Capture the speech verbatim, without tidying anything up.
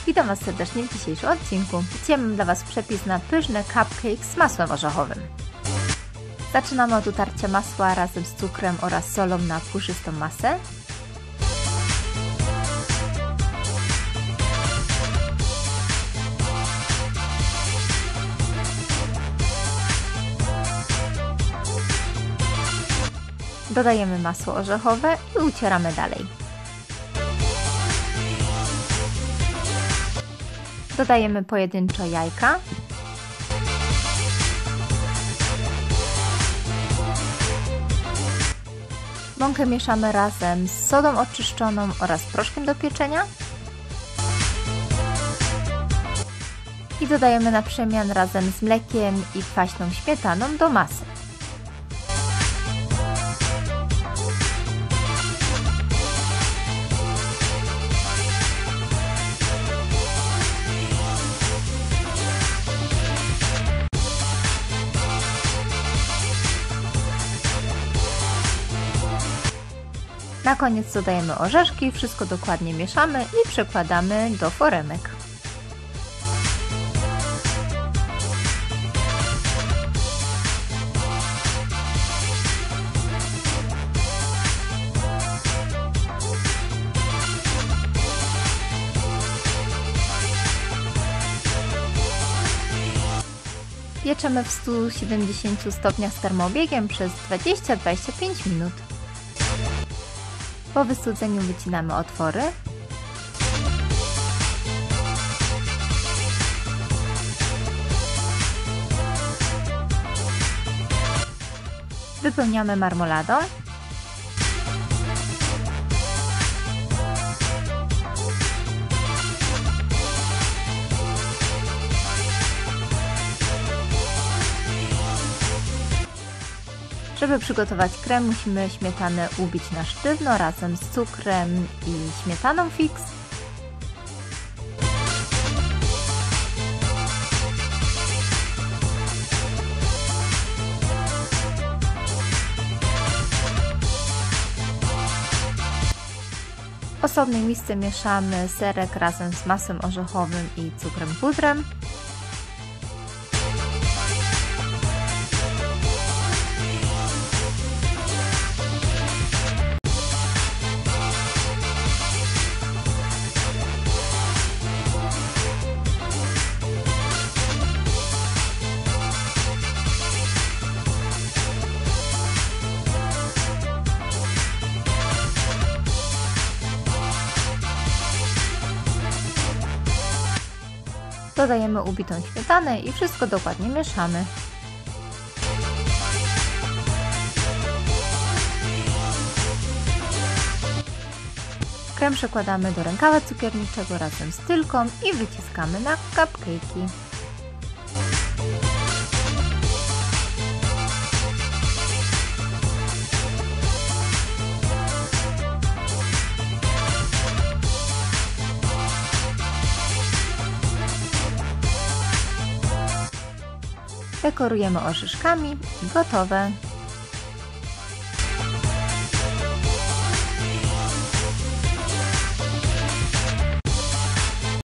Witam Was serdecznie w dzisiejszym odcinku. Dzisiaj mam dla Was przepis na pyszne cupcake z masłem orzechowym. Zaczynamy od utarcia masła razem z cukrem oraz solą na puszystą masę. Dodajemy masło orzechowe i ucieramy dalej. Dodajemy pojedynczo jajka. Mąkę mieszamy razem z sodą oczyszczoną oraz proszkiem do pieczenia. I dodajemy na przemian razem z mlekiem i kwaśną śmietaną do masy. Na koniec dodajemy orzeszki, wszystko dokładnie mieszamy i przekładamy do foremek. Pieczemy w stu siedemdziesięciu stopniach z termobiegiem przez dwadzieścia do dwudziestu pięciu minut. Po wystudzeniu wycinamy otwory. Wypełniamy marmoladą. Żeby przygotować krem, musimy śmietanę ubić na sztywno razem z cukrem i śmietaną fix. W osobnej misce mieszamy serek razem z masłem orzechowym i cukrem pudrem. Dodajemy ubitą śmietanę i wszystko dokładnie mieszamy. Krem przekładamy do rękawa cukierniczego razem z tylką i wyciskamy na cupcake'i. Dekorujemy orzeszkami i gotowe.